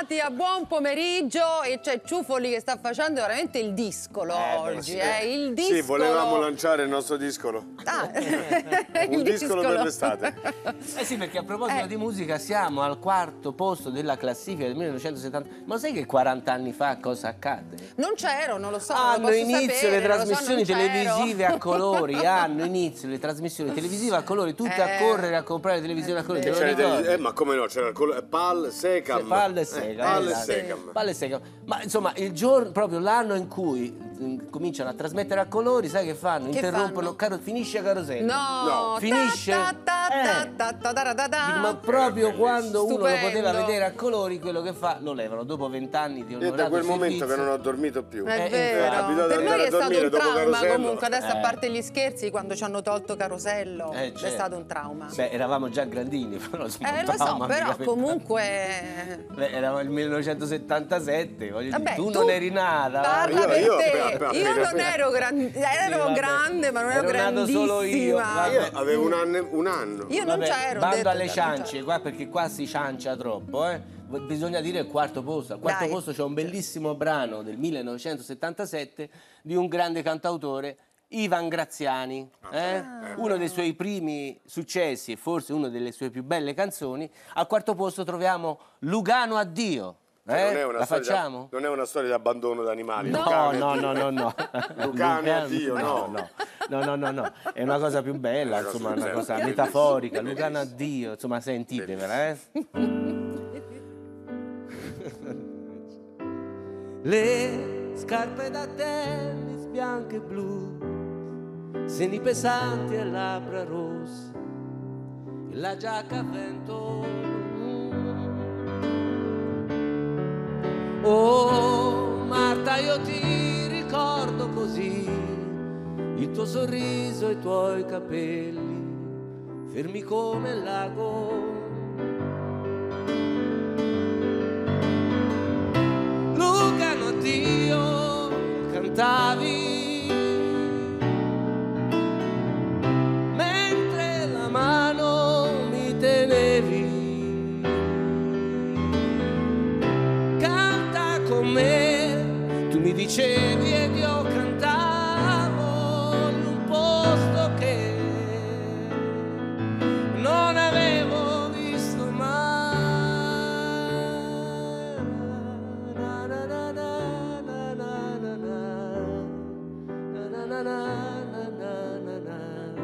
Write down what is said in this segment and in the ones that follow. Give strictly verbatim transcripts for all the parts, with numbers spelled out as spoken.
Bentrovati a Buon Pomeriggio, e c'è Ciuffoli che sta facendo veramente il discolo eh, oggi, sì. eh, il discolo. Sì, volevamo lanciare il nostro discolo. Ah. Un discolo per l'estate. Eh sì, perché a proposito eh. di musica siamo al quarto posto della classifica del millenovecentosettanta. Ma sai che quaranta anni fa cosa accadde? Non c'ero, non lo so. Hanno lo inizio sapere, le trasmissioni so, televisive a colori, hanno inizio le trasmissioni televisive a colori, tutte eh. a correre a comprare televisione a colori. Te lo ricordi? Eh, ma come no, c'era il colore Pal, Secam. Pal e Secam. Eh, Pal e Secam. Pal e Secam. Ma insomma, il giorno, proprio l'anno in cui cominciano a trasmettere a colori, sai che fanno? Che Interrompono, fanno? caro, finisce Carosello. No, no. Finisce. Ta, ta, ta, ta, ta, ta, ta, ta. Ma proprio quando Stupendo. uno lo poteva vedere a colori, quello che fa lo levano dopo vent'anni di onorato servizio. E da quel servizio. momento che non ho dormito più. È eh, vero. Per noi è stato un trauma comunque, adesso eh. a parte gli scherzi, quando ci hanno tolto Carosello, eh, certo. è stato un trauma. Beh, eravamo già grandini, però insomma, Eh, lo so, però comunque... Beh, eravamo nel millenovecentosettantasette, voglio Vabbè, dire, tu, tu non eri nata. Parla io, per io, te. appena, Io appena, non ero, gran... ero sì, grande, ma non ero, ero grandissima. nato solo io. Io avevo un anno. Un anno. Io non c'ero. Bando alle ciance, qua, perché qua si ciancia troppo, eh. Bisogna dire il quarto posto. Al quarto Dai. posto c'è un bellissimo brano del millenovecentosettantasette di un grande cantautore, Ivan Graziani, eh? Ah. Uno dei suoi primi successi e forse una delle sue più belle canzoni. Al quarto posto troviamo Lugano Addio. Eh? Non è una La facciamo? Da, non è una storia di abbandono di animali. No, Lucane, no, no, no, no. Lucane addio, no. no. No, no, no, no. È una cosa più bella, Una insomma, cosa una più cosa bella. metaforica. Lugano addio, insomma, sentitevela, eh. Le scarpe da tennis bianche e blu, seni pesanti e labbra rosse, e la giacca a vento. Oh Marta, io ti ricordo così, il tuo sorriso e i tuoi capelli, fermi come il lago. Lugano addio, cantavi, mentre la mano mi tenevi. Con me, tu mi dicevi ed io cantavo in un posto che non avevo visto mai. Na, na, na, na, na, na, na, na, na, na, na, na, na.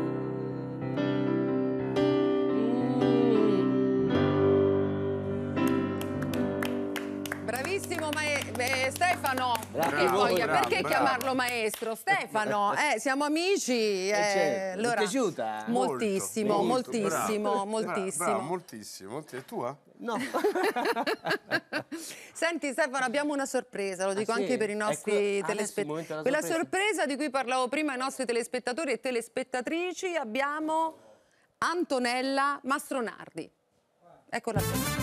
Bravissimo eh, Stefano, perché, Bravo, poi, bravo, perché bravo. chiamarlo maestro? Stefano, eh, siamo amici. Eh, certo. allora, Ti è piaciuta? Moltissimo, Molto, molto, moltissimo, bravo. moltissimo. Bravo, moltissimo. È tua? No. Senti Stefano, abbiamo una sorpresa, lo dico ah, sì? anche per i nostri ecco, telespettatori. Quella sorpresa. sorpresa di cui parlavo prima ai nostri telespettatori e telespettatrici, abbiamo Antonella Mastronardi. Eccola qua.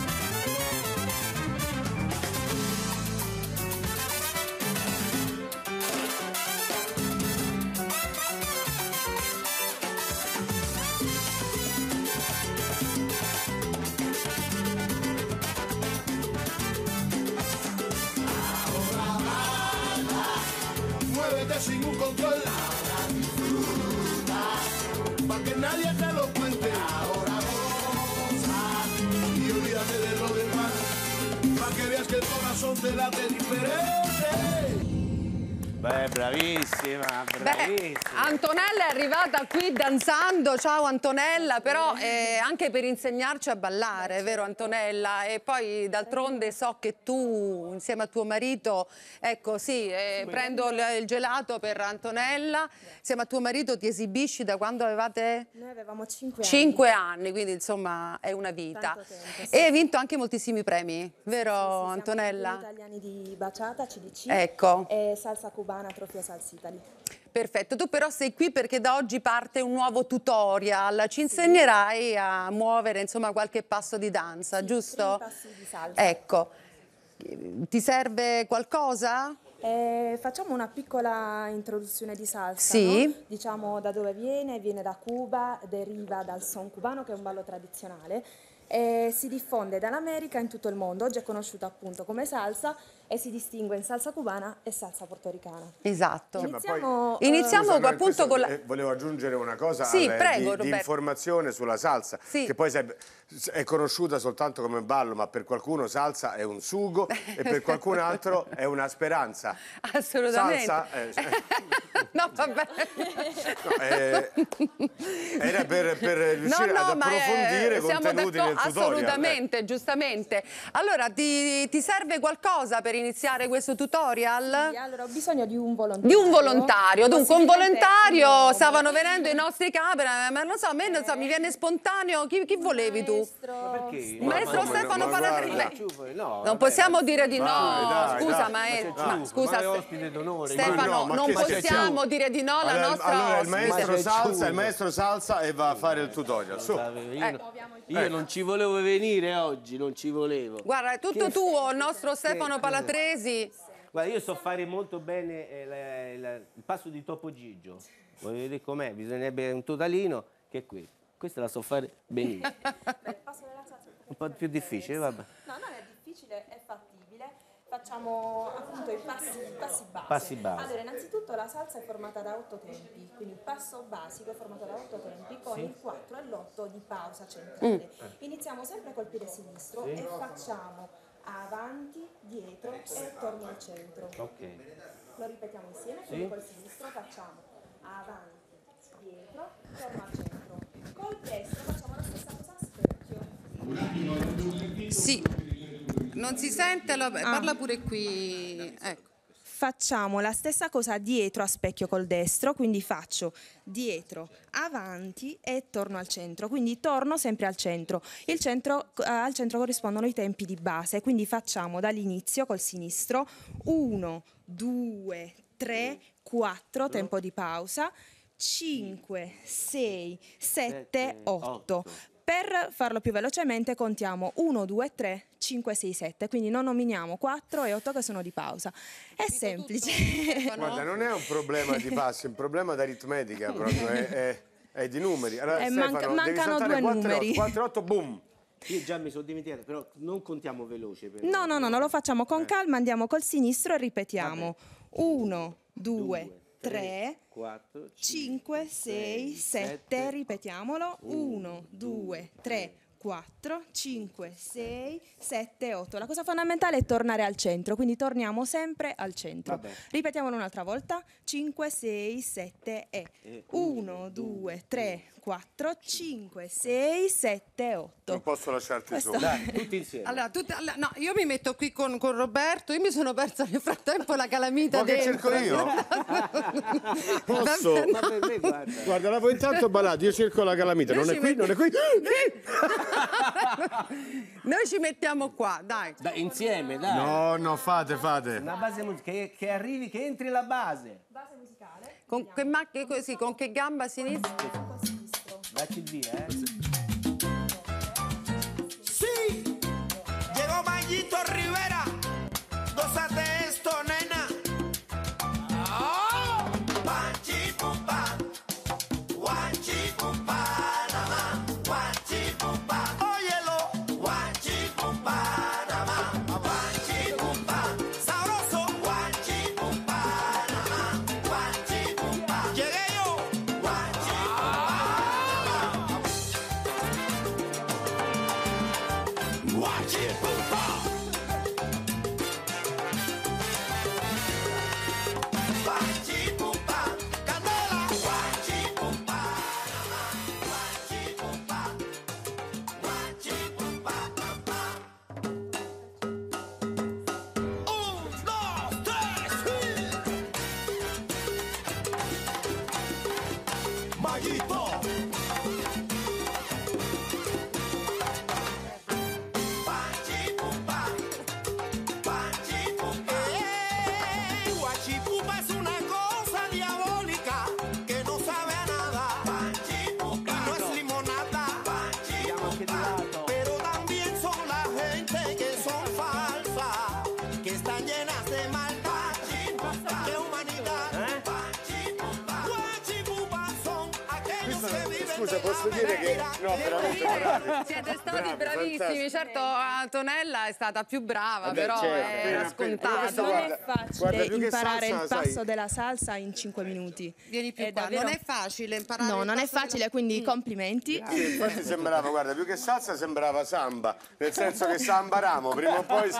Sin un control, ahora disfruta, pa' que nadie te lo cuente. Ahora goza y olvídate de lo demás, pa' que veas que el corazón te late diferente. Beh, bravissima, bravissima. Beh, Antonella è arrivata qui danzando, ciao Antonella, però eh, anche per insegnarci a ballare, vero Antonella? E poi d'altronde so che tu, insieme a tuo marito, ecco sì, eh, prendo il, il gelato per Antonella, insieme a tuo marito ti esibisci da quando avevate? Noi avevamo cinque anni. Cinque anni, quindi insomma è una vita. Tanto tempo, sì. E hai vinto anche moltissimi premi, vero Sì, sì, Antonella? Siamo italiani di Baciata, C D C, Ecco. e Salsa Cubana, Trofeo Salsa Italy. Perfetto, tu però sei qui perché da oggi parte un nuovo tutorial, ci insegnerai a muovere insomma qualche passo di danza, Sì, giusto? primi passi di salsa. Ecco, ti serve qualcosa? Eh, facciamo una piccola introduzione di salsa, Sì. no? Diciamo da dove viene, viene da Cuba, deriva dal son cubano che è un ballo tradizionale e si diffonde dall'America in tutto il mondo. Oggi è conosciuta appunto come salsa e si distingue in salsa cubana e salsa portoricana. Esatto. Iniziamo, Poi, Iniziamo scusa, appunto questo, con la... eh, volevo aggiungere una cosa Sì, alle- prego, di, di Roberto. informazione sulla salsa, Sì. che poi se- è conosciuta soltanto come ballo, ma per qualcuno salsa è un sugo e per qualcun altro è una speranza. Assolutamente. Salsa, eh, cioè- No, vabbè. no, eh, era per, per riuscire ad ma, eh, approfondire i siamo contenuti d'accordo, del tutorial. assolutamente, giustamente. Allora, ti, ti serve qualcosa per iniziare questo tutorial? Sì, allora ho bisogno di un volontario. Di un volontario, dunque un Possibilmente volontario, un uomo. stavano venendo i nostri camera, ma non so, a me non so, mi viene spontaneo, chi, chi volevi tu? Maestro. Perché? Il maestro Ma come Stefano no, ma Palatrese. guarda. Beh, No, non vabbè, possiamo dire di no, Dai, dai, scusa dai. maestro, Ma ma sei scusa ma è Se- ospite d'onore. Stefano, Ma no, ma non che sei possiamo tu? dire di no alla Allora, nostra allora il ospite. maestro Ma sei salsa, ciulo. il maestro salsa e va a fare il tutorial. Su. Io, io non ci volevo venire oggi, non ci volevo. Guarda, è tutto Che- tuo, il nostro Stefano che- Palatresi. Guarda, io so fare molto bene eh, la- la- il passo di Topo Gigio. Voglio vedere com'è, bisognerebbe un totalino, che è questo. Questa la so fare benissimo. Beh, il passo della salsa è Un po' più difficile, vabbè. No, non è difficile, è fattibile. Facciamo appunto i passi, i passi base. Passi base. Allora, innanzitutto la salsa è formata da otto tempi, quindi il passo basico è formato da otto tempi con Sì. il quattro e l'otto di pausa centrale. Iniziamo sempre col piede sinistro Sì. e facciamo avanti, dietro e torno al centro. Ok. Lo ripetiamo insieme, Sì. quindi col sinistro facciamo avanti, dietro, torno al centro. Col destro facciamo la stessa cosa a specchio. Sì, non si sente, lo- parla pure qui. Ecco. Facciamo la stessa cosa dietro a specchio col destro, quindi faccio dietro, avanti e torno al centro, quindi torno sempre al centro. Il centro eh, al centro corrispondono i tempi di base, quindi facciamo dall'inizio col sinistro uno, due, tre, quattro, tempo di pausa, cinque, sei, sette, otto. Per farlo più velocemente contiamo uno, due, tre, cinque, sei, sette, quindi non nominiamo quattro e otto che sono di pausa. È semplice. Guarda, non è un problema di passi, è un problema d'aritmetica proprio, è, è- è di numeri. Allora, Eh, Stefano, manca- devi mancano saltare due quattro, numeri. quattro, otto, boom. Io già mi sono dimenticato, però non contiamo veloce. Per No, no, no, non lo facciamo con calma, andiamo col sinistro e ripetiamo. uno, due, tre, quattro, cinque, sei, sette, ripetiamolo. uno, due, tre, quattro, cinque, sei, sette, otto. La cosa fondamentale è tornare al centro, quindi torniamo sempre al centro. Vabbè. Ripetiamolo un'altra volta. cinque, sei, sette e. uno, due, tre, quattro, cinque, sei, sette, otto. Non posso lasciarti Questo- solo. Dai, tutti insieme. Allora, tutte- allora, no, io mi metto qui con, con Roberto, io mi sono persa nel frattempo la calamita Ma che dentro. cerco io? Posso? Ma per me, guarda. Guarda, la voi intanto ballate, io cerco la calamita. Noi Non è ci qui, non è qui. Noi ci mettiamo qua, dai. Dai, insieme, dai. No, no, fate, fate. Una base musicale, che, che arrivi, che entri la base. Base musicale. Con che, macchia così, con che gamba sinistra? Col sinistro. Dacci il via, eh. Sí, llegó Mayito Rivera. Gózate esto, nena. Oh. Guanchi pumpa, guanchi pumpa, nada más. Guanchi pumpa, óyelo. Guanchi pumpa, nada más. Guanchi pumpa, sabroso. Guanchi pumpa, nada más. Guanchi pumpa, llegué yo. Guanchi pumpa, guanchi pumpa. Guanchi pumpa, candela. Guanchi pumpa, guanchi pumpa, guanchi pumpa, pumpa. Un, dos, tres, sí. Mayito. Guanchi pumpa, guanchi pumpa. Eh, guanchi pumpa es una cosa diabólica que no sabe a nada. Guanchi pumpa, y no es limonada. Guanchi pumpa, pero también son la gente que son falsas, que están llenas de maldad, de humanidad. Guanchi pumpa, guanchi pumpa son aquellos que viven scusa, posso dire che no, veramente bravi. Siete stati Bravi, bravissimi, fantastici. certo Antonella è stata più brava, Vabbè, però certo, era appena- scontato. questo Non guarda- è facile guarda, più che imparare salsa, il passo sai- della salsa in cinque minuti. Vieni più È qua, davvero- non è facile imparare No, il non è passo della- facile, quindi complimenti. Sì, infatti sembrava, guarda, più che salsa sembrava samba, nel senso che samba ramo, prima o poi...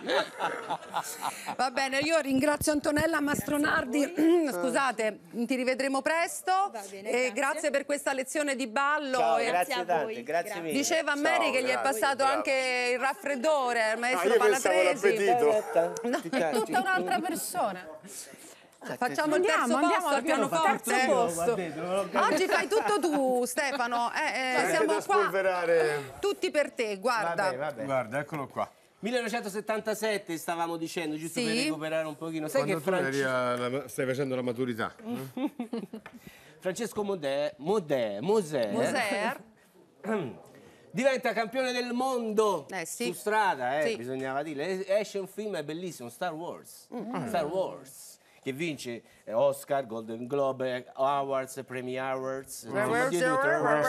Va bene, io ringrazio Antonella Mastronardi, scusate, ti rivedremo presto. Va bene, e grazie. grazie per questa lezione di ballo. Ciao, E- grazie a voi, tante, grazie grazie. mille. Diceva a Mary Ciao, che gli è grazie, passato bravo. anche il raffreddore, il Ah, maestro io pensavo Palatresi. l'appetito. No, è tutta un'altra persona. Facciamo il Andiamo, terzo andiamo posto al al piano pianoforte. terzo posto. Oggi fai tutto tu, Stefano. Eh, eh, Anche siamo da qua spolverare. tutti per te, guarda. Vabbè, vabbè. Guarda, eccolo qua. millenovecentosettantasette stavamo dicendo, giusto Sì. per recuperare un pochino. Sai Quando che tu eri Franci- alla- stai facendo la maturità. Francesco Modè, Modè, Moser, Moser. diventa campione del mondo Eh, sì. su strada, eh, Sì. bisognava dire. Esce un film bellissimo, Star Wars. Mm. Star Wars, che vince eh, Oscar, Golden Globe, eh, Awards, Premi Awards, insomma, di tutto.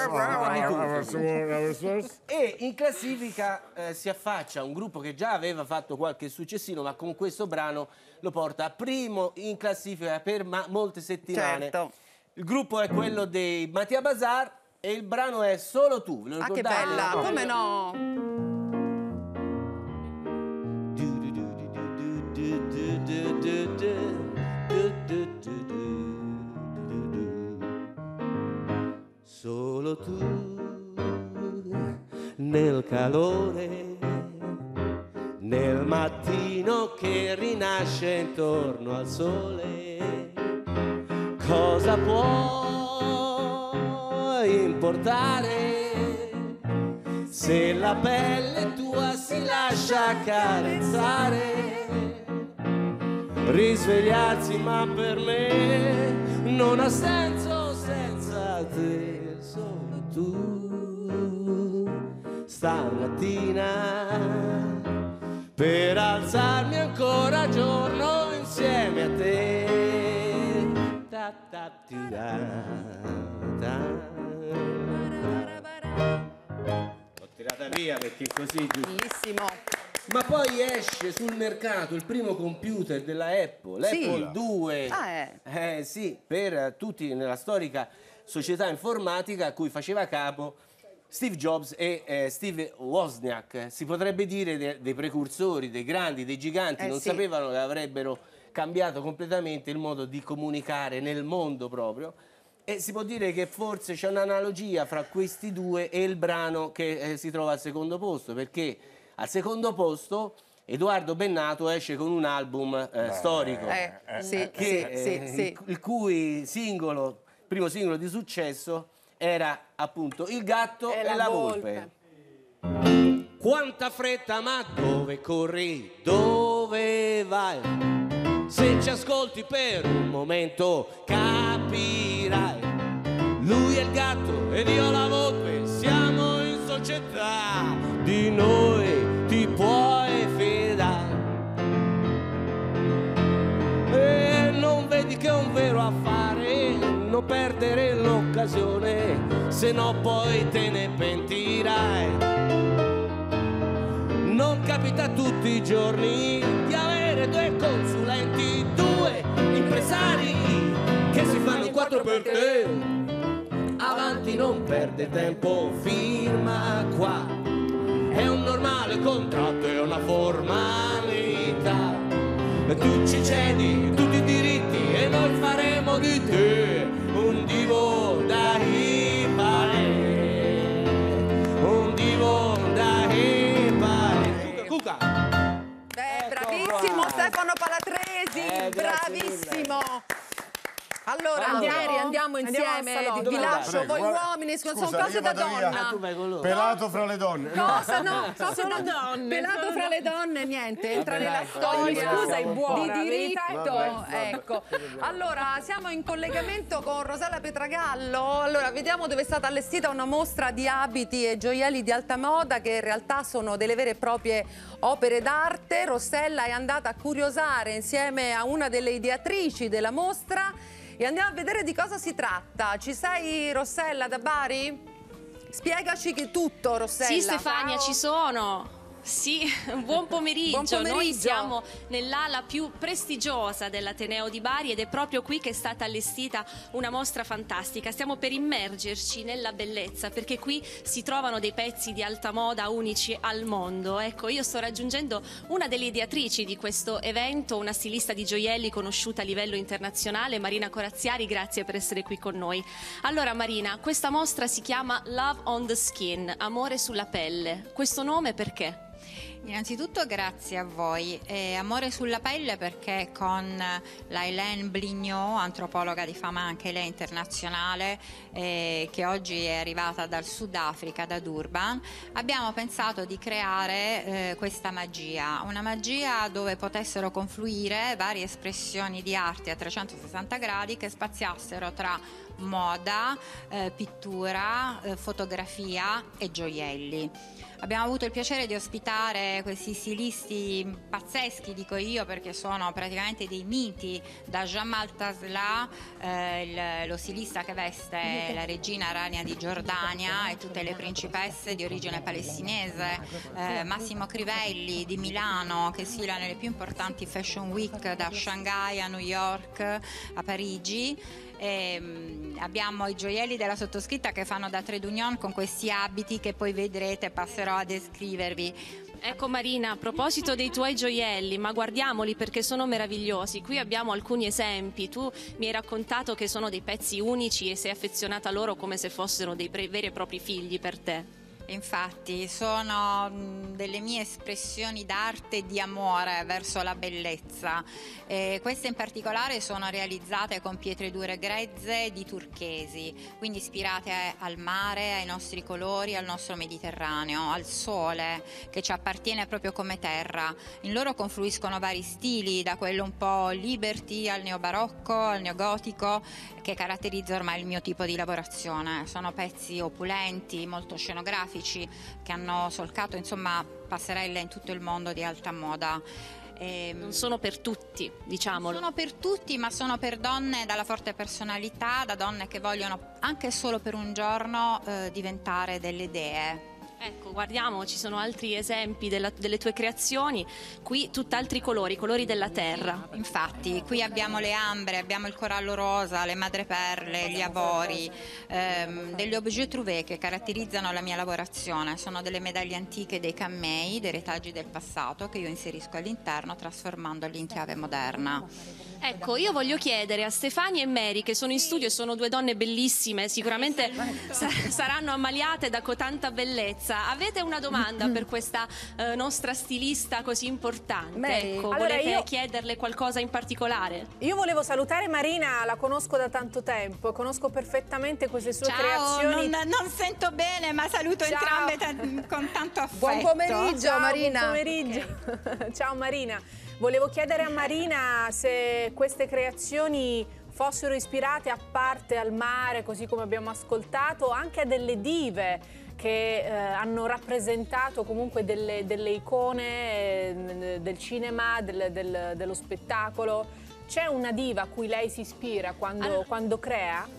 Di tutto. E in classifica eh, si affaccia un gruppo che già aveva fatto qualche successino, ma con questo brano lo porta primo in classifica per ma- molte settimane. Certo. Il gruppo è quello dei Mattia Bazar e il brano è Solo tu. Ve lo Ah, che ricordate? bella, come no? Solo tu nel calore, nel mattino che rinasce intorno al sole, cosa può importare se la pelle tua si lascia accarezzare? Risvegliarsi ma per me non ha senso senza te, solo tu stamattina per alzarmi ancora giorno insieme a te. Ta ta ti da, ta. L'ho tirata via perché così giusto. Bellissimo. Ma poi esce sul mercato il primo computer della Apple, Sì. l'Apple due. Ah, è? Eh sì, per tutti nella storica società informatica a cui faceva capo Steve Jobs e eh, Steve Wozniak. Si potrebbe dire de- dei precursori, dei grandi, dei giganti, Eh, non sì. sapevano che avrebbero cambiato completamente il modo di comunicare nel mondo proprio. E si può dire che forse c'è un'analogia fra questi due e il brano che eh, si trova al secondo posto, perché al secondo posto Edoardo Bennato esce con un album eh, storico, Eh, sì, che, sì, sì, eh, sì. il, il cui singolo, primo singolo di successo era appunto Il gatto e, la, volpe. Quanta fretta, ma dove corri, dove vai? Se ci ascolti per un momento capirai. Lui è il gatto ed io la volpe, siamo in società, di noi ti puoi fidare. E non vedi che è un vero affare, non perdere l'occasione, se no poi te ne pentirai. Non capita tutti i giorni di avere due consulenti, due impresari che si fanno in quattro per te. Avanti, non perde tempo, firma qua. È un normale contratto, è una formalità. Tu ci cedi tutti i diritti e noi faremo di te un divo da impare. Un divo da impare. Cuca, Beh, Ecco bravissimo qua. Stefano Palatresi, Eh, grazie bravissimo. Allora, Andiamo? Mary, andiamo Andiamo al insieme, salotto. vi Dove lascio vai? voi Prego, uomini, sono scusa, cose io da vado via. donna. tu vai con loro. Pelato fra le donne. Cosa no? Cose Sono da donne, Pelato sono fra le donne, niente, entra Vabbè, nella dai, storia dai, scusa, è buona, di verità è diritto. Vabbè, Ecco. Allora, siamo in collegamento con Rossella Petragallo. Allora, vediamo dove è stata allestita una mostra di abiti e gioielli di alta moda che in realtà sono delle vere e proprie opere d'arte. Rossella è andata a curiosare insieme a una delle ideatrici della mostra e andiamo a vedere di cosa si tratta. Ci sei, Rossella, da Bari? Spiegaci che tutto, Rossella. Sì, Stefania, Ciao. ci sono. Sì, buon pomeriggio. Buon pomeriggio. Noi siamo nell'ala più prestigiosa dell'Ateneo di Bari ed è proprio qui che è stata allestita una mostra fantastica. Stiamo per immergerci nella bellezza, perché qui si trovano dei pezzi di alta moda unici al mondo. Ecco, io sto raggiungendo una delle ideatrici di questo evento, una stilista di gioielli conosciuta a livello internazionale, Marina Corazziari. Grazie per essere qui con noi. Allora Marina, questa mostra si chiama Love on the Skin, amore sulla pelle. Questo nome perché? Innanzitutto grazie a voi. Eh, amore sulla pelle perché con la Hélène Blignot, antropologa di fama anche lei internazionale, eh, che oggi è arrivata dal Sudafrica, da Durban, abbiamo pensato di creare eh, questa magia, una magia dove potessero confluire varie espressioni di arte a trecentosessanta gradi che spaziassero tra moda, eh, pittura, eh, fotografia e gioielli. Abbiamo avuto il piacere di ospitare questi stilisti pazzeschi, dico io, perché sono praticamente dei miti, da Jamal Tasla, eh, il, lo stilista che veste la regina Rania di Giordania e tutte le principesse di origine palestinese, eh, Massimo Crivelli di Milano, che sfila nelle più importanti fashion week da Shanghai a New York a Parigi. E, um, abbiamo i gioielli della sottoscritta che fanno da trade union con questi abiti che poi vedrete, passerò a descrivervi. Ecco Marina, a proposito dei tuoi gioielli, ma guardiamoli perché sono meravigliosi. Qui abbiamo alcuni esempi. Tu mi hai raccontato che sono dei pezzi unici e sei affezionata a loro come se fossero dei veri e propri figli per te. Infatti sono delle mie espressioni d'arte e di amore verso la bellezza. Eh, queste in particolare sono realizzate con pietre dure grezze di turchesi, quindi ispirate al mare, ai nostri colori, al nostro Mediterraneo, al sole che ci appartiene proprio come terra. In loro confluiscono vari stili, da quello un po' liberty al neobarocco, al neogotico, che caratterizza ormai il mio tipo di lavorazione. Sono pezzi opulenti, molto scenografici, che hanno solcato insomma passerelle in tutto il mondo di alta moda. E non sono per tutti, diciamolo. Sono per tutti, ma sono per donne dalla forte personalità, da donne che vogliono anche solo per un giorno eh, diventare delle dee. Ecco, guardiamo, ci sono altri esempi della, delle tue creazioni, qui tutt'altri colori, colori della terra. Infatti, qui abbiamo le ambre, abbiamo il corallo rosa, le madreperle, gli avori, ehm, degli objet trouvé che caratterizzano la mia lavorazione. Sono delle medaglie antiche dei cammei, dei retaggi del passato, che io inserisco all'interno trasformandoli in chiave moderna. Ecco, io voglio chiedere a Stefania e Mary, che sono in studio e sono due donne bellissime, sicuramente sa- saranno ammaliate da tanta bellezza. Avete una domanda per questa eh, nostra stilista così importante? Mary, ecco, allora volete io- chiederle qualcosa in particolare? Io volevo salutare Marina, la conosco da tanto tempo, conosco perfettamente queste sue Ciao, creazioni. non, non sento bene, ma saluto Ciao. entrambe ta- con tanto affetto. Buon pomeriggio. Ciao Marina. Buon pomeriggio. Ciao Marina. Volevo chiedere a Marina se queste creazioni fossero ispirate, a parte al mare, così come abbiamo ascoltato, anche a delle dive che eh, hanno rappresentato comunque delle, delle icone eh, del cinema, del, del, dello spettacolo. C'è una diva a cui lei si ispira quando, Allora- quando crea?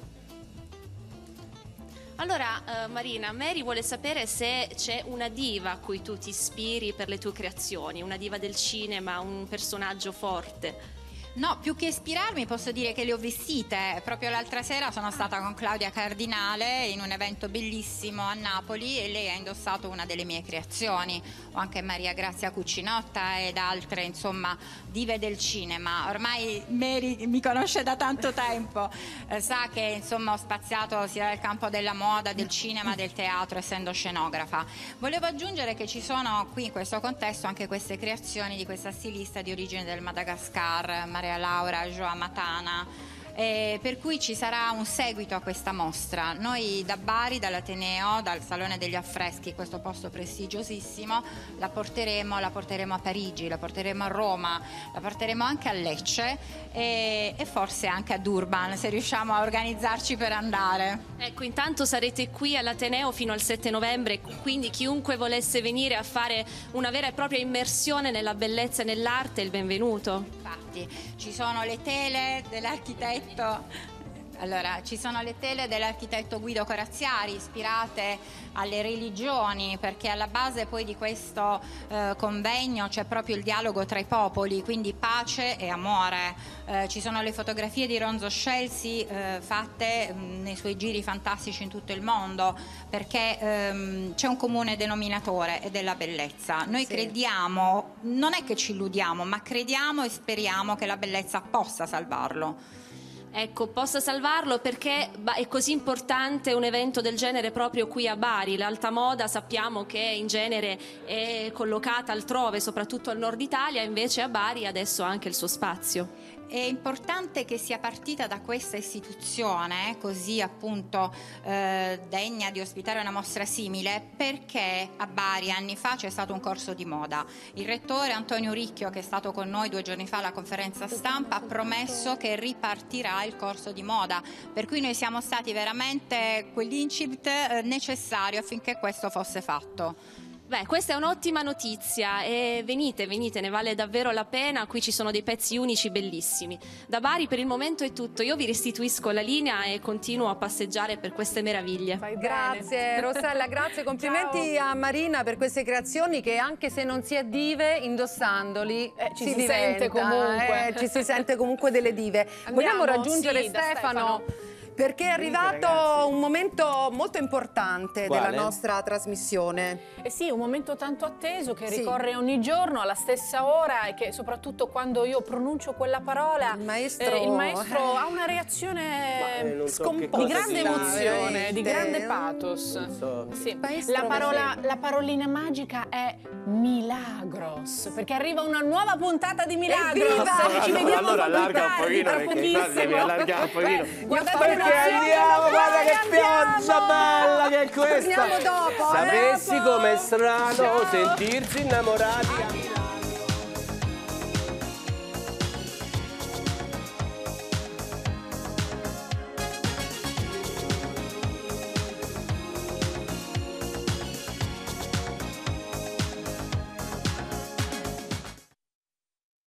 Allora, eh, Marina, Mary vuole sapere se c'è una diva a cui tu ti ispiri per le tue creazioni, una diva del cinema, un personaggio forte. No, più che ispirarmi posso dire che le ho vestite. Proprio l'altra sera sono stata con Claudia Cardinale in un evento bellissimo a Napoli e lei ha indossato una delle mie creazioni. O anche Maria Grazia Cucinotta ed altre, insomma, dive del cinema. Ormai Mary mi conosce da tanto tempo, eh, sa che insomma ho spaziato sia nel campo della moda, del cinema, del teatro, essendo scenografa. Volevo aggiungere che ci sono qui in questo contesto anche queste creazioni di questa stilista di origine del Madagascar, Maria Laura Joa Matana, eh, per cui ci sarà un seguito a questa mostra. Noi da Bari, dall'Ateneo, dal Salone degli Affreschi, questo posto prestigiosissimo, la porteremo, la porteremo a Parigi, la porteremo a Roma, la porteremo anche a Lecce e, e forse anche a Durban, se riusciamo a organizzarci per andare. Ecco, intanto sarete qui all'Ateneo fino al sette novembre, quindi chiunque volesse venire a fare una vera e propria immersione nella bellezza e nell'arte è il benvenuto. Infatti, ci sono le tele dell'architetto. Allora, ci sono le tele dell'architetto Guido Corazziari ispirate alle religioni, perché alla base poi di questo eh, convegno c'è proprio il dialogo tra i popoli, quindi pace e amore. Eh, ci sono le fotografie di Ronzo Scelsi eh, fatte mh, nei suoi giri fantastici in tutto il mondo, perché ehm, c'è un comune denominatore ed è la bellezza. Noi Sì. crediamo, non è che ci illudiamo, ma crediamo e speriamo che la bellezza possa salvarlo. Ecco, possa salvarlo perché è così importante un evento del genere proprio qui a Bari. L'alta moda sappiamo che in genere è collocata altrove, soprattutto al nord Italia, invece a Bari adesso ha anche il suo spazio. È importante che sia partita da questa istituzione, così appunto eh, degna di ospitare una mostra simile, perché a Bari anni fa c'è stato un corso di moda. Il rettore Antonio Ricchio, che è stato con noi due giorni fa alla conferenza stampa, ha promesso che ripartirà il corso di moda, per cui noi siamo stati veramente quell'incipit eh, necessario affinché questo fosse fatto. Beh, questa è un'ottima notizia e venite, venite, ne vale davvero la pena, qui ci sono dei pezzi unici bellissimi. Da Bari per il momento è tutto, io vi restituisco la linea e continuo a passeggiare per queste meraviglie. Fai Grazie bene. Rossella, grazie, complimenti Ciao. a Marina per queste creazioni che anche se non si è dive, indossandoli Eh, ci si, si diventa, sente comunque. eh, ci si sente comunque delle dive. Andiamo, Vogliamo raggiungere sì, da Stefano, Stefano. perché è arrivato ragazzi. un momento molto importante Quale? della nostra trasmissione. Eh sì, un momento tanto atteso che Sì. ricorre ogni giorno alla stessa ora e che soprattutto quando io pronuncio quella parola Il maestro- eh, il maestro eh. ha una reazione eh, non so che scomposta, di cosa grande dire. emozione, Veramente. di grande pathos. Non so. Sì. Maestro La, parola, Veramente. la parolina magica è Milagros, perché arriva una nuova puntata di Milagros. Evviva! Ci vediamo allora tra allarga un pochi- pochino tra perché qua pochissimo. devi allargare un pochino. Beh, guardate Perché le emozioni, andiamo, guarda che andiamo! pioggia bella che è questa. Torniamo dopo, eh. Sapessi Dopo. com'è strano Ciao. sentirsi innamorati.